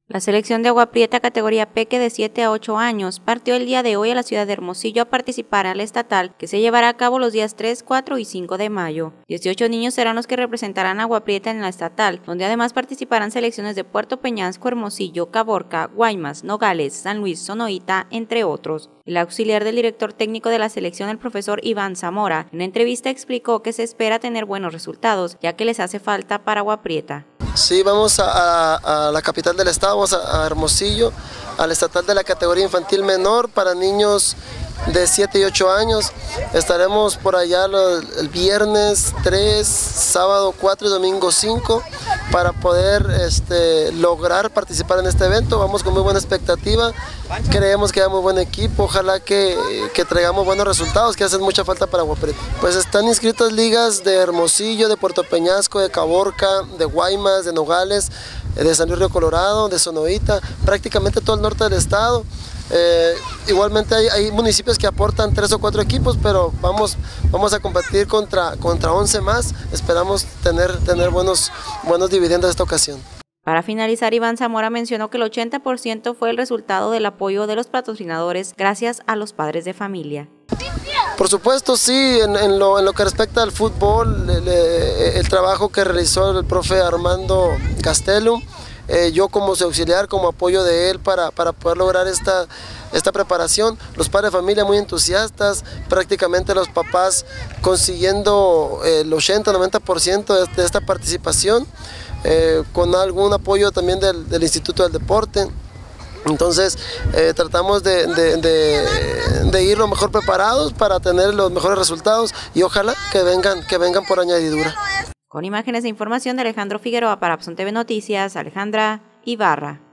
La selección de Agua Prieta categoría Peque de 7 a 8 años partió el día de hoy a la ciudad de Hermosillo a participar al estatal que se llevará a cabo los días 3, 4 y 5 de mayo. 18 niños serán los que representarán a Agua Prieta en la estatal, donde además participarán selecciones de Puerto Peñasco, Hermosillo, Caborca, Guaymas, Nogales, San Luis, Sonoita, entre otros. El auxiliar del director técnico de la selección, el profesor Iván Zamora, en una entrevista explicó que se espera tener buenos resultados, ya que les hace falta para Agua Prieta. Sí, vamos a la capital del estado, vamos a Hermosillo, al estatal de la categoría infantil menor para niños de 7 y 8 años. Estaremos por allá el viernes 3, sábado 4 y domingo 5 para poder lograr participar en este evento. Vamos con muy buena expectativa, creemos que hay muy buen equipo, ojalá que traigamos buenos resultados que hacen mucha falta para Agua Prieta. Pues están inscritas ligas de Hermosillo, de Puerto Peñasco, de Caborca, de Guaymas, de Nogales, de San Luis Río Colorado, de Sonoita, prácticamente todo el norte del estado. Igualmente hay municipios que aportan 3 o 4 equipos, pero vamos a competir contra 11 más. Esperamos tener buenos dividendos esta ocasión. Para finalizar, Iván Zamora mencionó que el 80% fue el resultado del apoyo de los patrocinadores gracias a los padres de familia. Por supuesto, sí, en lo que respecta al fútbol, el trabajo que realizó el profe Armando Castelo, yo como su auxiliar, como apoyo de él para poder lograr esta preparación, los padres de familia muy entusiastas, prácticamente los papás consiguiendo el 80-90% de esta participación, con algún apoyo también del Instituto del Deporte. Entonces tratamos de ir lo mejor preparados para tener los mejores resultados y ojalá que vengan por añadidura. Con imágenes e información de Alejandro Figueroa para Abson TV Noticias, Alejandra Ibarra.